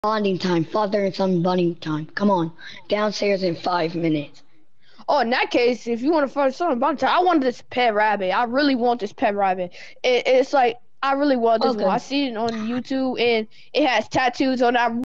Bonding time. Father and son bonding time. Come on. Downstairs in 5 minutes. Oh, in that case, if you want to find something about it, I want this pet rabbit. I really want this pet rabbit. It's like I really want this one. I Okay. see it on YouTube and it has tattoos on. I